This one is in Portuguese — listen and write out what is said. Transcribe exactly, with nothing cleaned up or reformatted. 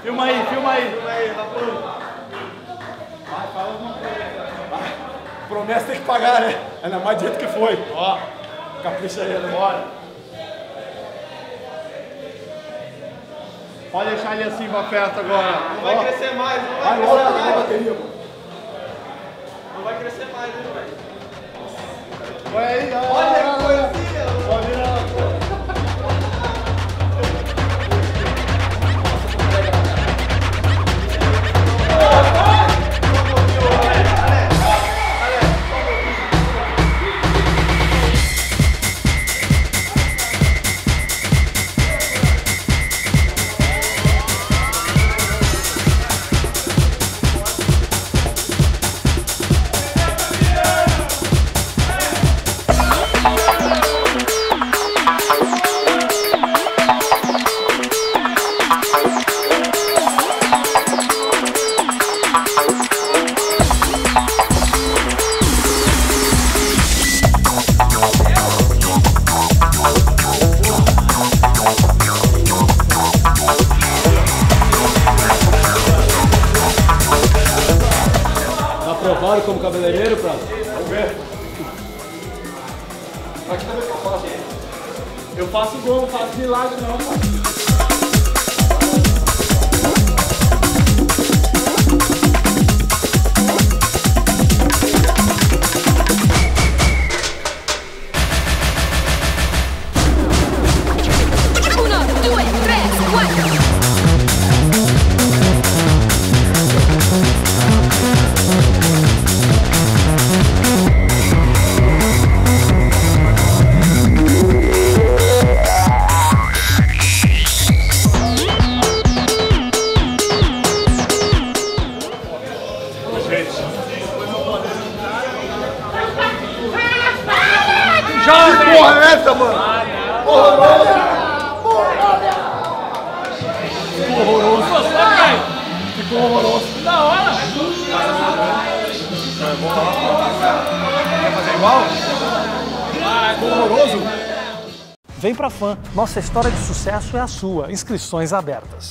Filma aí, filma aí. Filma aí, Raposo. Vai, fala alguma coisa. Vai. Promessa tem que pagar, né? Ainda mais do jeito que foi. Ó, capricha aí, né? Bora. Pode deixar ele assim pra perto agora. Não vai Ó. crescer mais, não vai, Vai crescer logo, mais. a bateria, mano. Não vai crescer mais, né, velho? Olha aí, olha, Olha que coisinha. Pode virar. Aprovado como cabeleireiro, Prato? Vamos ver. Aqui também que eu faço. Eu faço gol, não faço milagre não, mano. Que porra é essa, mano? Porra, mano! Ficou horroroso. Ficou horroroso. Da hora! Quer fazer igual? Ficou horroroso. Vem pra Fã. Nossa história de sucesso é a sua. Inscrições abertas.